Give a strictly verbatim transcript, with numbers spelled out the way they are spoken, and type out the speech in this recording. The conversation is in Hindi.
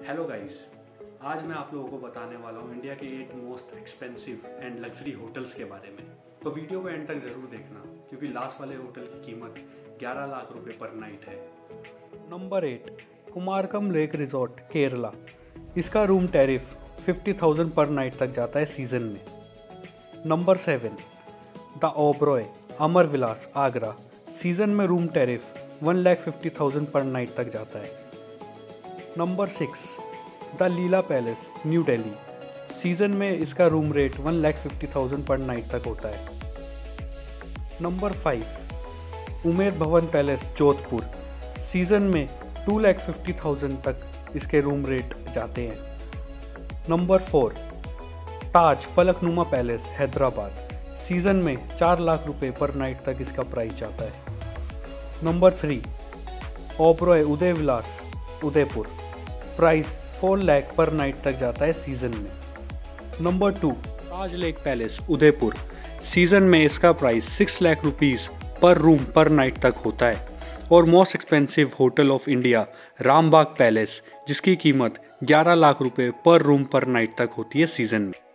हेलो गाइस, आज मैं आप लोगों को बताने वाला हूँ इंडिया के eight most expensive and luxury hotels के बारे में। तो वीडियो को एंड तक ज़रूर देखना क्योंकि लास्ट वाले होटल की कीमत ग्यारह लाख रुपए पर नाइट है। Number eight, Kumarakom lake resort, Kerala. इसका room tariff fifty thousand per night तक जाता है सीजन में। Number seven, the Oberoi, Amar Vilas, Agra. Season में room tariff one lakh fifty thousand per night तक जाता है। Number six, the Leela palace, new Delhi. Season में इसका room rate one lakh fifty thousand per night तक होता है। Number five, Umaid Bhawan palace, Jodhpur. Season में टू लाख फिफ्टी थाउजेंड तक इसके रूम रेट जाते हैं। Number four, Taj Falaknuma palace, Hyderabad. Season में चार लाख रुपए पर नाइट तक इसका प्राइस जाता है। Number three, Oberoi Udai Vilas, Udaipur. Price four lakh per night तक जाता है सीजन में। Number two, Taj lake palace, Udaipur. Season में इसका price six lakh rupees per room per night तक होता है। और most expensive hotel of India, Rambagh palace, जिसकी कीमत ग्यारह लाख रुपए पर रूम पर नाइट तक होती है सीजन में।